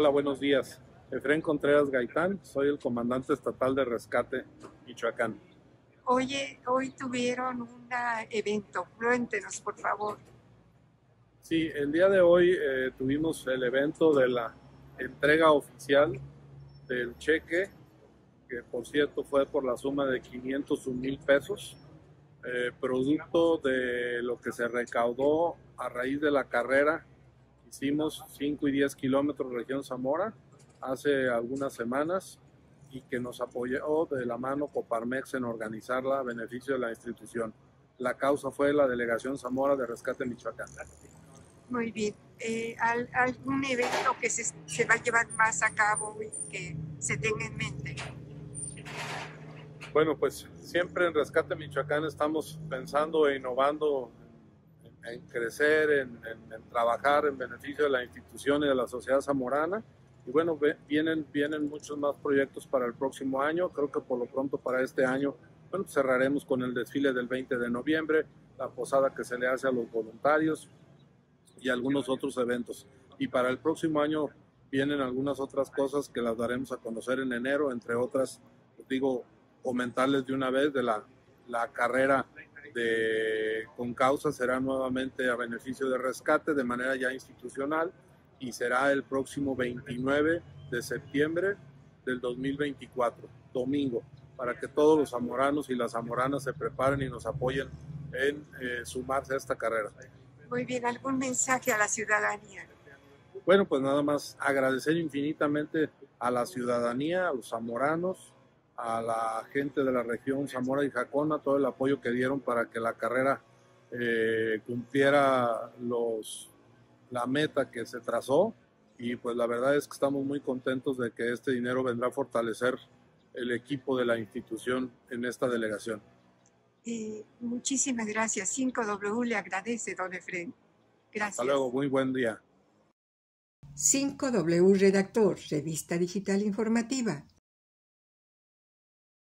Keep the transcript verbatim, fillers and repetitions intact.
Hola, buenos días. Efrén Contreras Gaitán, soy el comandante estatal de rescate Michoacán. Oye, hoy tuvieron un evento, cuéntenos por favor. Sí, el día de hoy eh, tuvimos el evento de la entrega oficial del cheque, que por cierto fue por la suma de quinientos un mil pesos, eh, producto de lo que se recaudó a raíz de la carrera. Hicimos cinco y diez kilómetros región Zamora hace algunas semanas y que nos apoyó de la mano Coparmex en organizarla a beneficio de la institución. La causa fue la Delegación Zamora de Rescate Michoacán. Muy bien. Eh, ¿Algún evento que se, se va a llevar más a cabo y que se tenga en mente? Bueno, pues siempre en Rescate Michoacán estamos pensando e innovando en, en crecer, en, en, en trabajar en beneficio de la institución y de la sociedad zamorana. Y bueno, vienen, vienen muchos más proyectos para el próximo año. Creo que por lo pronto para este año, bueno, pues cerraremos con el desfile del veinte de noviembre, la posada que se le hace a los voluntarios y algunos otros eventos. Y para el próximo año vienen algunas otras cosas que las daremos a conocer en enero, entre otras, pues digo, comentarles de una vez de la, la carrera de con causa será nuevamente a beneficio de rescate de manera ya institucional y será el próximo veintinueve de septiembre del dos mil veinticuatro, domingo, para que todos los zamoranos y las zamoranas se preparen y nos apoyen en eh, sumarse a esta carrera. Muy bien, ¿algún mensaje a la ciudadanía? Bueno, pues nada más agradecer infinitamente a la ciudadanía, a los zamoranos, a la gente de la región Zamora y Jacona, todo el apoyo que dieron para que la carrera eh, cumpliera los, la meta que se trazó, y pues la verdad es que estamos muy contentos de que este dinero vendrá a fortalecer el equipo de la institución en esta delegación. Eh, muchísimas gracias. cinco W le agradece, don Efrén. Gracias. Hasta luego, muy buen día. cinco W Redactor, revista digital informativa.